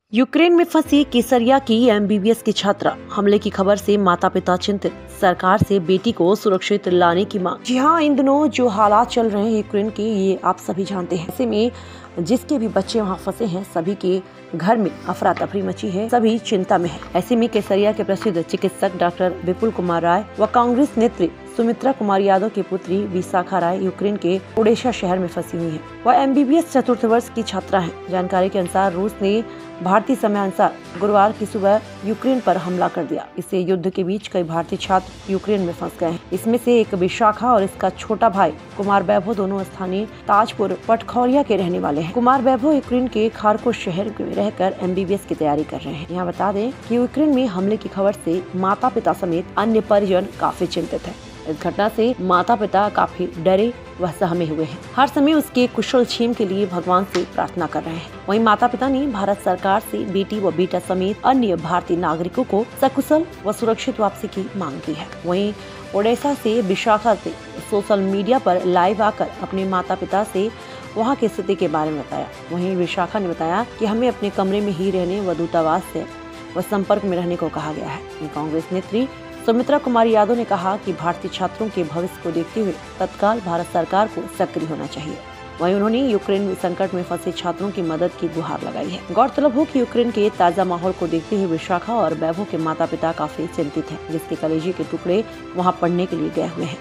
Ukraine में फंसी केसरिया की एमबीबीएस की छात्रा, हमले की खबर से माता पिता चिंतित, सरकार से बेटी को सुरक्षित लाने की मांग। जी हाँ, इन दिनों जो हालात चल रहे हैं यूक्रेन के, ये आप सभी जानते हैं। ऐसे में जिसके भी बच्चे वहाँ फंसे हैं, सभी के घर में अफरा तफरी मची है, सभी चिंता में है। ऐसे में केसरिया के प्रसिद्ध चिकित्सक डॉक्टर विपुल कुमार राय व कांग्रेस नेत्री सुमित्रा कुमार यादव की पुत्री विशाखा राय यूक्रेन के ओडेसा शहर में फंसी हुई है। वह एमबीबीएस चतुर्थ वर्ष की छात्रा है। जानकारी के अनुसार रूस ने भारतीय समय अनुसार गुरुवार की सुबह यूक्रेन पर हमला कर दिया। इससे युद्ध के बीच कई भारतीय छात्र यूक्रेन में फंस गए हैं। इसमें से एक विशाखा और इसका छोटा भाई कुमार वैभव दोनों स्थानीय ताजपुर पटखौरिया के रहने वाले हैं। कुमार वैभव यूक्रेन के खारकोव शहर में रहकर एमबीबीएस की तैयारी कर रहे हैं। यहाँ बता दें कि यूक्रेन में हमले की खबर से माता पिता समेत अन्य परिजन काफी चिंतित है। इस घटना से माता पिता काफी डरे व सहमे हुए हैं। हर समय उसके कुशल क्षेम के लिए भगवान से प्रार्थना कर रहे हैं। वहीं माता पिता ने भारत सरकार से बेटी व बेटा समेत अन्य भारतीय नागरिकों को सकुशल व सुरक्षित वापसी की मांग की है। वहीं ओडेसा से विशाखा से सोशल मीडिया पर लाइव आकर अपने माता पिता से वहां की स्थिति के बारे में बताया। वहीं विशाखा ने बताया कि हमें अपने कमरे में ही रहने व दूतावास से व संपर्क में रहने को कहा गया है। कांग्रेस नेत्री सुमित्रा कुमार यादव ने कहा कि भारतीय छात्रों के भविष्य को देखते हुए तत्काल भारत सरकार को सक्रिय होना चाहिए। वहीं उन्होंने यूक्रेन में संकट में फंसे छात्रों की मदद की गुहार लगाई है। गौरतलब हो कि यूक्रेन के ताजा माहौल को देखते हुए विशाखा और वैभव के माता पिता काफी चिंतित हैं, जिसके कलेजे के टुकड़े वहां पढ़ने के लिए गए हुए हैं।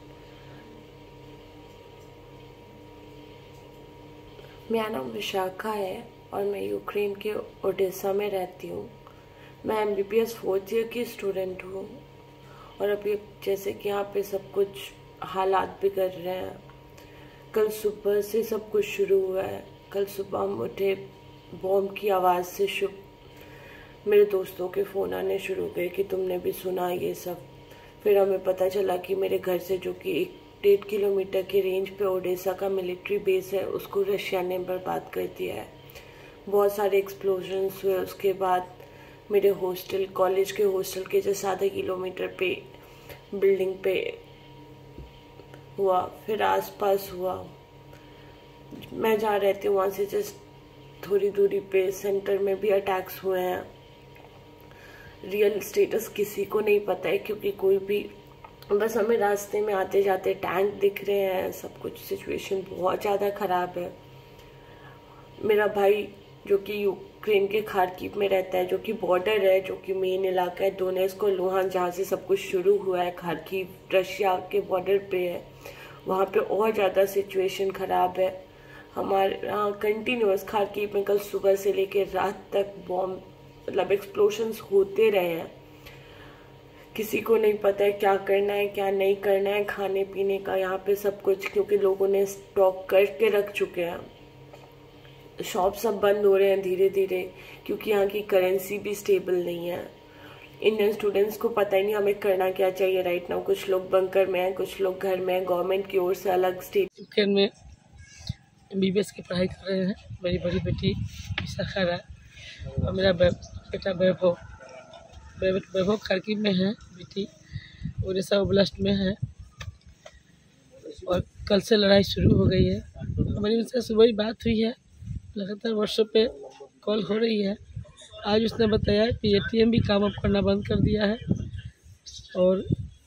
मेरा नाम विशाखा है और मैं यूक्रेन के ओडेसा में रहती हूँ। मैं एमबीबीएस 4th ईयर की स्टूडेंट हूँ और अभी जैसे कि यहाँ पे सब कुछ हालात बिगड़ रहे हैं। कल सुबह से सब कुछ शुरू हुआ है। कल सुबह हम उठे, बॉम्ब की आवाज़ से मेरे दोस्तों के फ़ोन आने शुरू हुए कि तुमने भी सुना ये सब। फिर हमें पता चला कि मेरे घर से, जो कि 1-1.5 किलोमीटर की रेंज पे ओडेसा का मिलिट्री बेस है, उसको रशिया ने बर्बाद कर दिया है। बहुत सारे एक्सप्लोजन्स हुए। उसके बाद मेरे हॉस्टल, कॉलेज के हॉस्टल के जस्ट आधे किलोमीटर पे बिल्डिंग पे हुआ, फिर आसपास हुआ। मैं जहाँ रहती हूँ वहाँ से जस्ट थोड़ी दूरी पे सेंटर में भी अटैक्स हुए हैं। रियल स्टेटस किसी को नहीं पता है, क्योंकि कोई भी, बस हमें रास्ते में आते जाते टैंक दिख रहे हैं। सब कुछ सिचुएशन बहुत ज़्यादा ख़राब है। मेरा भाई जो कि यूक्रेन के खारकीव में रहता है, जो कि बॉर्डर है, जो कि मेन इलाका है डोनेस्क और लुहान, जहाँ से सब कुछ शुरू हुआ है, खारकीव रशिया के बॉर्डर पे है, वहाँ पे और ज़्यादा सिचुएशन ख़राब है। हमारे यहाँ कंटिन्यूस खारकीव में कल सुबह से लेकर रात तक बॉम्ब, मतलब एक्सप्लोशंस होते रहे हैं। किसी को नहीं पता है क्या करना है क्या नहीं करना है। खाने पीने का यहाँ पे सब कुछ, क्योंकि लोगों ने स्टॉक करके रख चुके हैं। शॉप सब बंद हो रहे हैं धीरे धीरे, क्योंकि यहाँ की करेंसी भी स्टेबल नहीं है। इंडियन स्टूडेंट्स को पता ही नहीं हमें करना क्या चाहिए राइट नाउ। कुछ लोग बंकर में हैं, कुछ लोग घर में हैं। गवर्नमेंट की ओर से अलग स्टेट यूक्रेन में एमबीबीएस की पढ़ाई कर रहे हैं। मेरी बड़ी बेटी विशाखा राय और मेरा बेटा वैभव खारकीव में है, बेटी ओडिशा ओब्लास्ट में है। और कल से लड़ाई शुरू हो गई है। हमारी उनसे सुबह ही बात हुई है, लगातार व्हाट्सएप पे कॉल हो रही है। आज उसने बताया कि एटीएम भी काम अब करना बंद कर दिया है और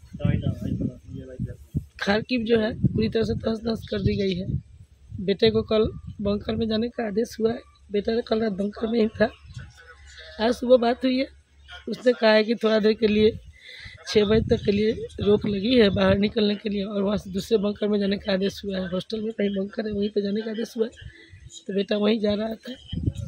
खारकीव जो है पूरी तरह से तहस नहस कर दी गई है। बेटे को कल बंकर में जाने का आदेश हुआ है। बेटा कल रात बंकर में ही था। आज सुबह बात हुई है, उसने कहा है कि थोड़ा देर के लिए 6 बजे तक के लिए रोक लगी है बाहर निकलने के लिए, और वहाँ से दूसरे बंकर में जाने का आदेश हुआ है। हॉस्टल में कहीं बंकर है, वहीं पर जाने का आदेश हुआ है, तो बेटा वहीं जा रहा था।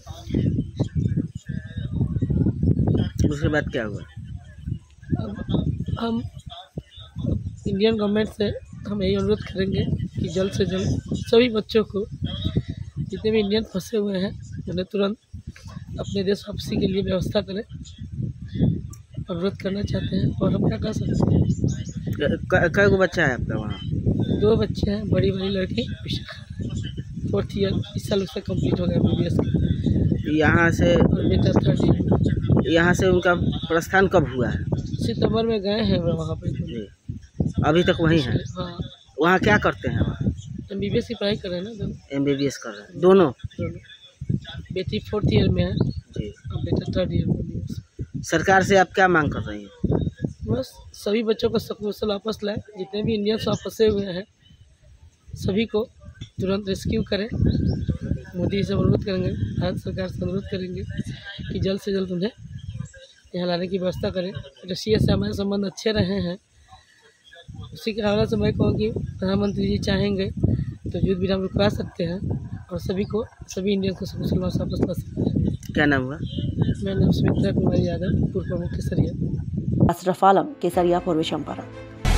उसके बाद क्या हुआ? अब हम इंडियन गवर्नमेंट से हम यही अनुरोध करेंगे कि जल्द से जल्द सभी बच्चों को, जितने भी इंडियन फंसे हुए हैं, उन्हें तुरंत अपने देश वापसी के लिए व्यवस्था करें। अनुरोध करना चाहते हैं। और हम क्या कर सकते हैं? कै गो बच्चा है आपका वहाँ? 2 बच्चे हैं। बड़ी लड़की विशाखा 4th ईयर इस साल उसका कंप्लीट हो गया एमबीबीएस का। यहाँ से, और बेटा 3rd ईयर। यहाँ से उनका प्रस्थान कब हुआ है? सितंबर में गए हैं वहाँ पे। अभी तक वहीं है? हाँ। वहाँ क्या करते हैं? एमबीबीएस की पढ़ाई कर रहे हैं ना दोनों। एमबीबीएस कर रहे हैं दोनों? बेटी 4th ईयर में है जी। अब बेटा 3rd ईयर में भी है। सरकार से आप क्या मांग कर रही हैं? बस सभी बच्चों को सकुशल वापस लाए, जितने भी इंडियंस वहाँ फंसे हुए हैं सभी को तुरंत रेस्क्यू करें। मोदी से अनुरोध करेंगे, भारत सरकार से अनुरोध करेंगे कि जल्द से जल्द उन्हें यहाँ लाने की व्यवस्था करें। रशिया से हमारे संबंध अच्छे रहे हैं, उसी के हवाले से मैं कहूँ कि प्रधानमंत्री जी चाहेंगे तो युद्ध विराम रुकवा सकते हैं और सभी इंडियंस को सकुशल वापस ला सकते हैं। क्या नाम हुआ? मेरा नाम सुमित्रा कुमारी यादव, पूर्व प्रमुख केसरिया। अशरफ आलम, केसरिया, पूर्वी चंपारण।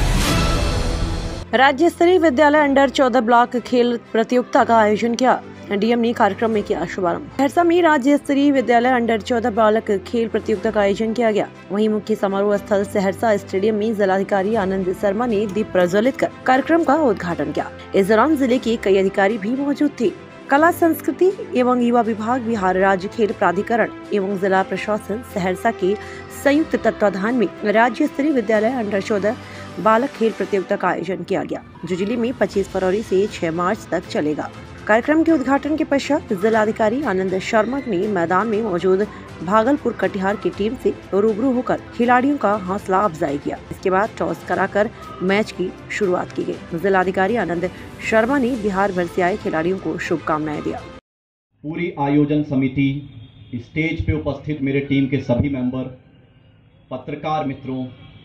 राज्य स्तरीय विद्यालय अंडर 14 ब्लॉक खेल प्रतियोगिता का आयोजन किया। डीएम ने कार्यक्रम में किया शुभारंभ। सहरसा में राज्य स्तरीय विद्यालय अंडर 14 बालक खेल प्रतियोगिता का आयोजन किया गया। वहीं मुख्य समारोह स्थल सहरसा स्टेडियम में जिलाधिकारी आनंद शर्मा ने दीप प्रज्वलित कर कार्यक्रम का उद्घाटन किया। इस दौरान जिले के कई अधिकारी भी मौजूद थे। कला संस्कृति एवं युवा विभाग, बिहार राज्य खेल प्राधिकरण एवं जिला प्रशासन सहरसा के संयुक्त तत्वाधान में राज्य स्तरीय विद्यालय अंडर 14 बालक खेल प्रतियोगिता का आयोजन किया गया, जो जिले में 25 फरवरी से 6 मार्च तक चलेगा। कार्यक्रम के उद्घाटन के पश्चात जिलाधिकारी आनंद शर्मा ने मैदान में मौजूद भागलपुर कटिहार की टीम से रूबरू होकर खिलाड़ियों का हौसला अफजाई किया। इसके बाद टॉस कराकर मैच की शुरुआत की गई। जिलाधिकारी आनंद शर्मा ने बिहार भर से आए खिलाड़ियों को शुभकामनाएं दिया। पूरी आयोजन समिति, स्टेज पे उपस्थित मेरे टीम के सभी मेंबर, पत्रकार मित्रों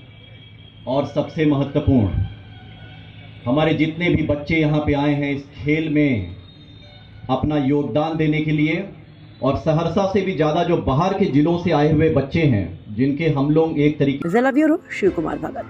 और सबसे महत्वपूर्ण हमारे जितने भी बच्चे यहाँ पे आए हैं इस खेल में अपना योगदान देने के लिए, और सहरसा से भी ज्यादा जो बाहर के जिलों से आए हुए बच्चे हैं जिनके हम लोग एक तरीके। जिला ब्यूरो शिव कुमार भगत।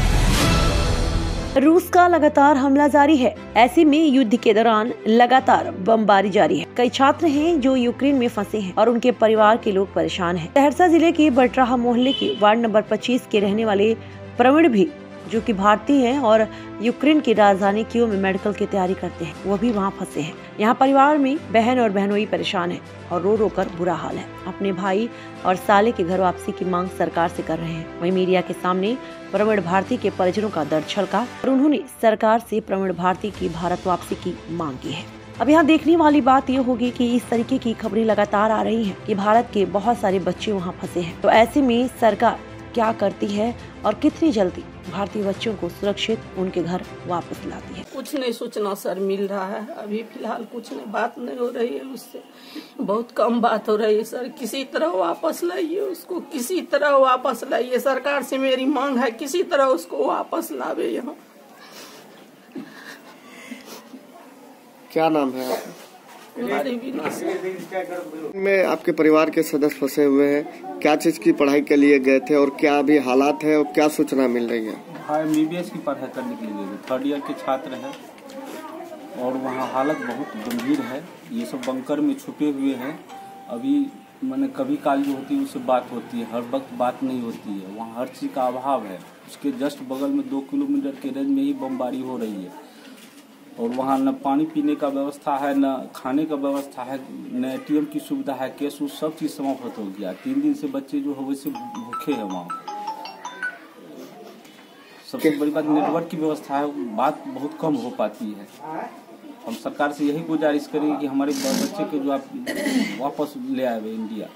रूस का लगातार हमला जारी है। ऐसे में युद्ध के दौरान लगातार बमबारी जारी है। कई छात्र हैं जो यूक्रेन में फंसे हैं और उनके परिवार के लोग परेशान हैं। सहरसा जिले के बटराहा मोहल्ले के वार्ड नंबर 25 के रहने वाले प्रवीण भी, जो कि भारतीय हैं और यूक्रेन की राजधानी कीव में मेडिकल की तैयारी करते हैं, वो भी वहाँ फंसे हैं। यहाँ परिवार में बहन और बहनोई परेशान है और रो रो कर बुरा हाल है। अपने भाई और साले के घर वापसी की मांग सरकार से कर रहे हैं। वहीं मीडिया के सामने प्रवीण भारती के परिजनों का दर्द छलका और उन्होंने सरकार से प्रवीण भारती की भारत वापसी की मांग की है। अब यहाँ देखने वाली बात ये होगी कि इस तरीके की खबरें लगातार आ रही हैं कि भारत के बहुत सारे बच्चे वहाँ फंसे हैं, तो ऐसे में सरकार क्या करती है और कितनी जल्दी भारतीय बच्चों को सुरक्षित उनके घर वापस लाती है। कुछ नहीं सूचना सर मिल रहा है, अभी फिलहाल कुछ नहीं, बात नहीं हो रही है उससे, बहुत कम बात हो रही है सर। किसी तरह वापस लाइए उसको, किसी तरह वापस लाइए। सरकार से मेरी मांग है किसी तरह उसको वापस लावे यहाँ। क्या नाम है आपका? में आपके परिवार के सदस्य फंसे हुए हैं, क्या चीज की पढ़ाई के लिए गए थे और क्या अभी हालात है और क्या सूचना मिल रही है? हाँ, MBBS की पढ़ाई करने के लिए गए थे, 3rd ईयर के छात्र हैं और वहाँ हालत बहुत गंभीर है। ये सब बंकर में छुपे हुए हैं। अभी मैंने कभी काल जो होती है उससे बात होती है, हर वक्त बात नहीं होती है। वहाँ हर चीज़ का अभाव है। उसके जस्ट बगल में 2 किलोमीटर के रेंज में ही बमबारी हो रही है और वहाँ न पानी पीने का व्यवस्था है, न खाने का व्यवस्था है, न ATM की सुविधा है। केस उस सब चीज़ समाप्त हो गया। 3 दिन से बच्चे जो है वैसे भूखे हैं वहाँ। सबसे बड़ी बात नेटवर्क की व्यवस्था है, बात बहुत कम हो पाती है। हम सरकार से यही गुजारिश करेंगे कि हमारे बच्चे को जो आप वापस ले आए इंडिया।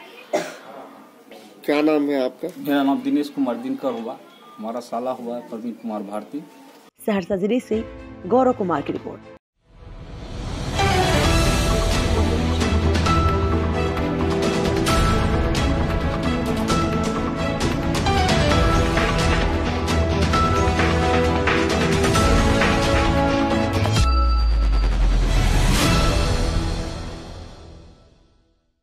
क्या नाम है आपका? मेरा नाम दिनेश कुमार दिनकर हुआ, हमारा साला हुआ प्रवीण कुमार भारती। सहरसा जिले से गौरव कुमार की रिपोर्ट।